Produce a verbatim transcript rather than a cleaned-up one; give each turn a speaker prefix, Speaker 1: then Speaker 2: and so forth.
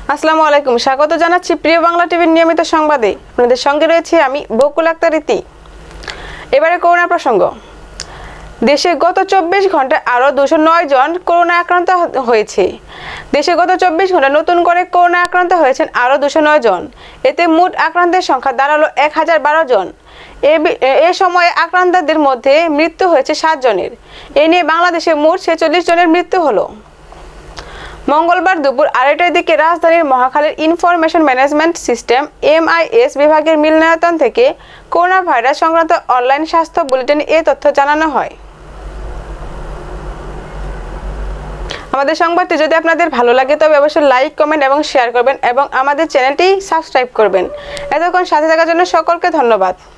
Speaker 1: আসসালামু আলাইকুম, স্বাগত জানাচ্ছি প্রিয় বাংলা টিভির নিয়মিত সংবাদে। আপনাদের সঙ্গে রয়েছে আমি বকুল আক্তার রীতি। এবারে করোনা প্রসঙ্গ। দেশে গত চব্বিশ ঘন্টায় আরও দুশো নয় জন করোনা আক্রান্ত হয়েছে। দেশে গত চব্বিশ ঘন্টায় নতুন করে করোনা আক্রান্ত হয়েছেন আরও দুশো নয় জন। এতে মোট আক্রান্তের সংখ্যা দাঁড়ালো এক হাজার বারো জন। এ সময়ে আক্রান্তদের মধ্যে মৃত্যু হয়েছে সাত জনের। এ নিয়ে বাংলাদেশে মোট ছেচল্লিশ জনের মৃত্যু হলো। মঙ্গলবার দুপুর আড়াইটার দিকে রাজধানীর মহাখালীর ইনফরমেশন ম্যানেজমেন্ট সিস্টেম এমআইএস বিভাগের মিলনায়তন থেকে করোনা ভাইরাস সংক্রান্ত অনলাইন স্বাস্থ্য বুলেটিনে এ তথ্য জানানো হয়। আমাদের সংবাদটি যদি আপনাদের ভালো লাগে তবে অবশ্যই লাইক, কমেন্ট এবং শেয়ার করবেন এবং আমাদের চ্যানেলটি সাবস্ক্রাইব করবেন। এতক্ষণ সাথে থাকার জন্য সকলকে ধন্যবাদ।